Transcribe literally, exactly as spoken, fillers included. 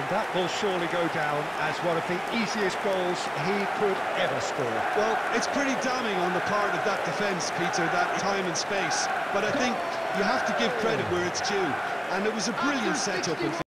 And that will surely go down as one of the easiest goals he could ever score. Well, it's pretty damning on the part of that defence, Peter, that time and space. But I think you have to give credit where it's due. And it was a brilliant setup in